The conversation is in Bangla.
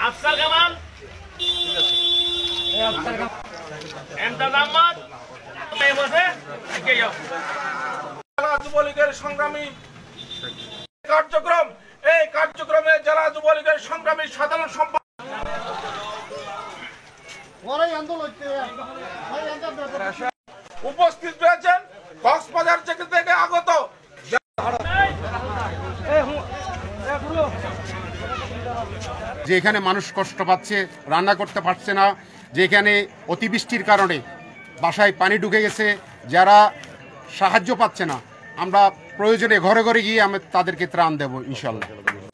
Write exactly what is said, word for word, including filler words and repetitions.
আফসার কামাল, এমদাদ আহমদ, জেলা যুবলীগের সংগ্রামী কার্যক্রম, এই কার্যক্রমে জেলা যুবলীগের সংগ্রামী সাধারণ সম্পাদক উপস্থিত রয়েছেন কক্সবাজার থেকে আগত যেখানে মানুষ কষ্ট পাচ্ছে, রান্না করতে পারছে না, যেখানে অতিবৃষ্টির কারণে বাসায় পানি ঢুকে গেছে, যারা সাহায্য পাচ্ছে না, আমরা প্রয়োজনে ঘরে ঘরে গিয়ে আমি তাদেরকে ত্রাণ দেব ইনশাল্লাহ।